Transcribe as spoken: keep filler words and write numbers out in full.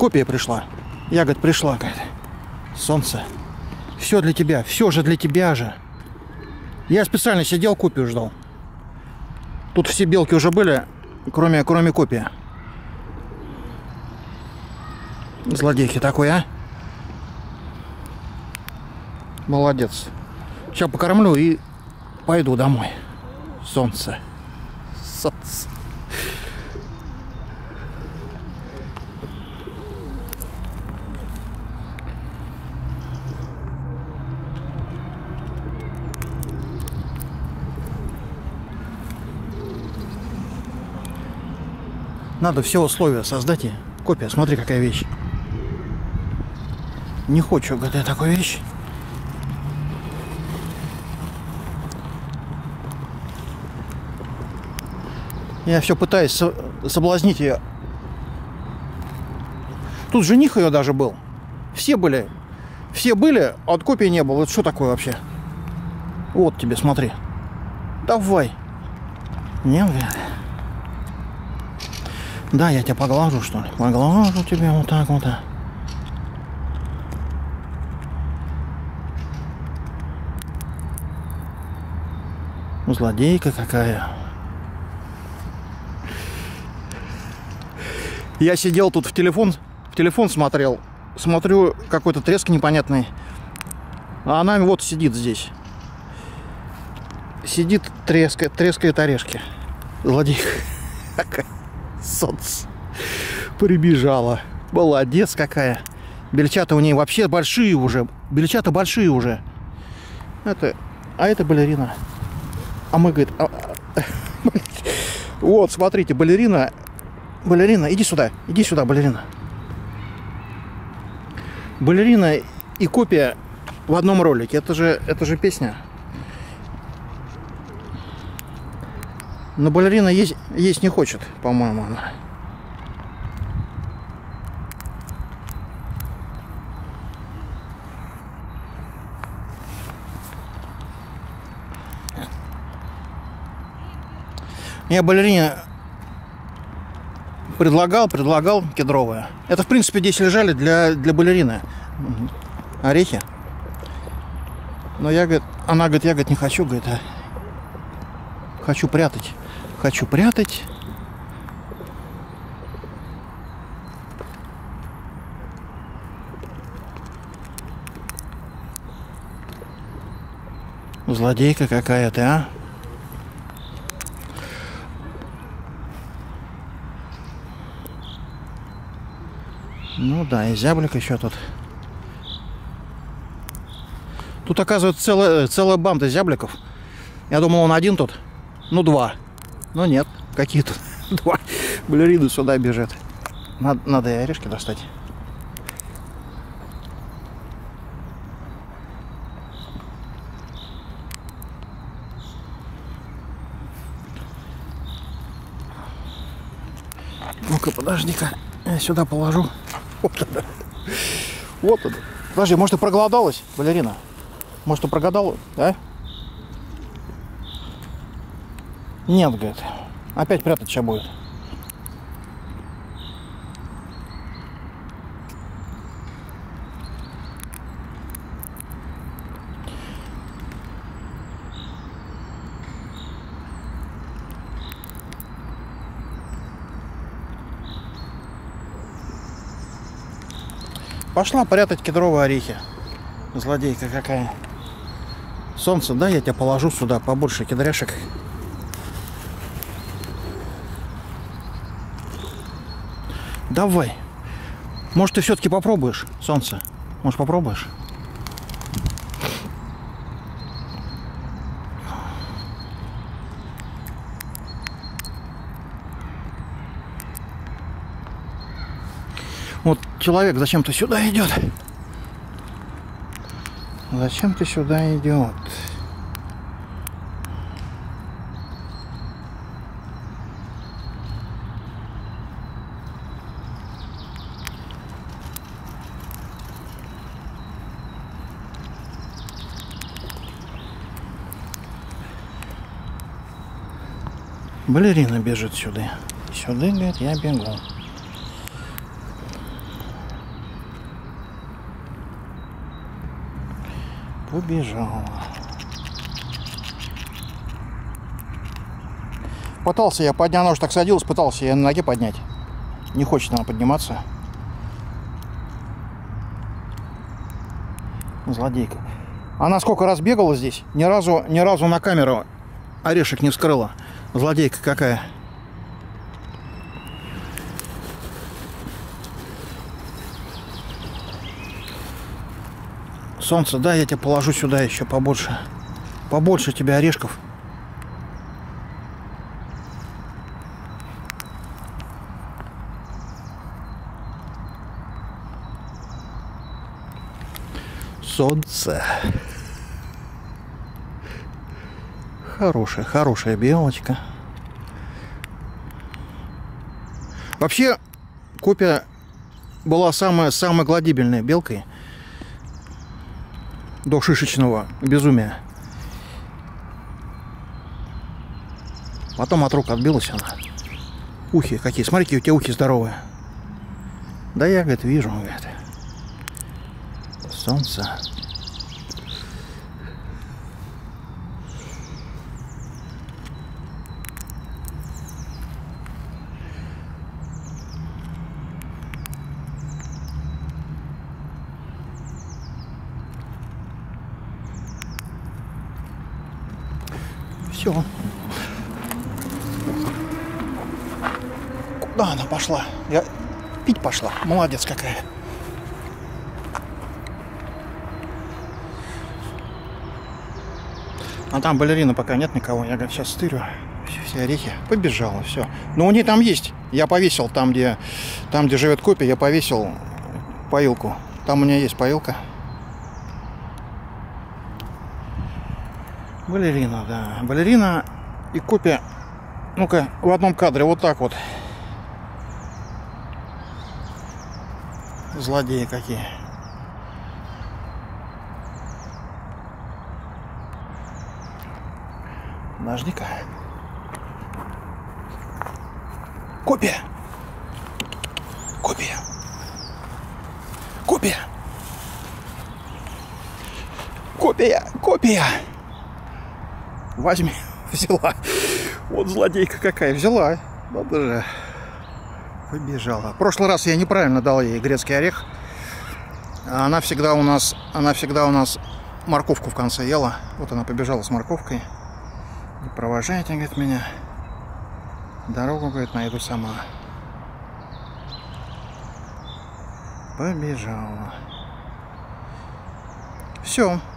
Копия пришла. Ягод пришла, говорит. Солнце. Все для тебя. Все же для тебя же. Я специально сидел, копию ждал. Тут все белки уже были, кроме, кроме копии. Злодейки такой, а? Молодец. Сейчас покормлю и пойду домой. Солнце. Солнце. Надо все условия создать. И копия, смотри, какая вещь. Не хочу, говорит, я такую вещь. Я все пытаюсь со соблазнить ее. Тут жених ее даже был. Все были. Все были, а от копии не было. Это что такое вообще? Вот тебе, смотри. Давай. Нет, говорит. Да, я тебя поглажу, что ли? Поглажу тебя вот так вот. Злодейка какая. Я сидел тут в телефон, в телефон смотрел. Смотрю, какой-то треск непонятный. А она вот сидит здесь. Сидит, трескает, трескает орешки. Злодейка. Солнце. Прибежала. Молодец какая. Бельчата у ней вообще большие уже. Бельчата большие уже. Это... А это балерина. А мы, говорит... А... Вот, смотрите, балерина. Балерина, иди сюда. Иди сюда, балерина. Балерина и копия в одном ролике. Это же, это же песня. Но балерина есть, есть не хочет, по-моему, она. Я балерине предлагал, предлагал кедровые. Это, в принципе, здесь лежали для, для балерины орехи. Но я, говорит, она говорит, я, говорит, не хочу, говорит, а хочу прятать. Хочу прятать. Злодейка какая ты, а? Ну да, и зяблик еще тут. Тут, оказывается, целая, целая банда зябликов. Я думал, он один тут. Ну, два. Но нет, какие тут два. Балерина сюда бежит. Надо, надо и орешки достать. Ну-ка, подожди-ка. Я сюда положу. Вот она. Вот она. Подожди, может, ты проголодалась, балерина? Может, ты прогадала, да? Нет, говорит. Опять прятать сейчас будет. Пошла прятать кедровые орехи. Злодейка какая. Солнце, да, я тебя положу сюда побольше кедряшек. Давай. Может, ты все-таки попробуешь, солнце? Может, попробуешь? Вот человек зачем-то сюда идет. Зачем ты сюда идет? Балерина бежит сюда. Сюда, говорит, я бегу. Побежала. Пытался я поднять, она уже так садилась, пытался я на ноге поднять. Не хочет она подниматься. Злодейка. Она сколько раз бегала здесь, ни разу, ни разу на камеру орешек не вскрыла. Злодейка какая. Солнце, да, я тебе положу сюда еще побольше. Побольше тебе орешков. Солнце. Хорошая, хорошая белочка. Вообще, Копия была самая, самая гладибельная белкой до шишечного безумия. Потом от рук отбилась она. Ухи какие. Смотри, какие у тебя ухи здоровые. Да я, говорит, вижу, говорит. Солнце. Все. Куда она пошла? Я пить пошла. Молодец какая. А там балерина пока нет никого. Я, говорю, сейчас стырю все орехи. Побежала, все. Но у нее там есть. Я повесил там, где, там, где живет Копия, я повесил поилку. Там у меня есть поилка. Балерина, да. Балерина и Копия. Ну-ка, в одном кадре вот так вот. Злодеи какие. Подожди-ка. Копия! Копия! Копия! Копия! Копия! Возьми, взяла. Вот злодейка какая, взяла. Надо же. Побежала. В прошлый раз я неправильно дал ей грецкий орех. Она всегда у нас, она всегда у нас морковку в конце ела. Вот она побежала с морковкой. Не провожайте, говорит, меня. Дорогу, говорит, найду сама. Побежала. Все.